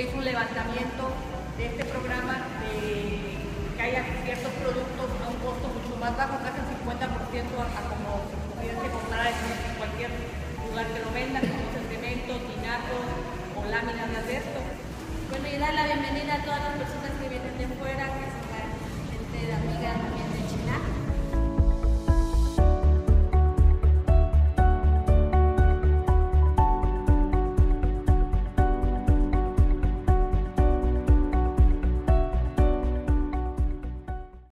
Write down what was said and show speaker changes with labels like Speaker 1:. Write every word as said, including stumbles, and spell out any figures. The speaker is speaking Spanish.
Speaker 1: hizo un levantamiento de este programa de que haya ciertos productos a un costo mucho más bajo, casi el cincuenta por ciento a, a como se pudiese comprar en cualquier lugar que lo vendan, como cemento, tinacos o láminas de acero.
Speaker 2: Bueno, y dar la bienvenida a todas las personas que vienen de fuera, que son la gente de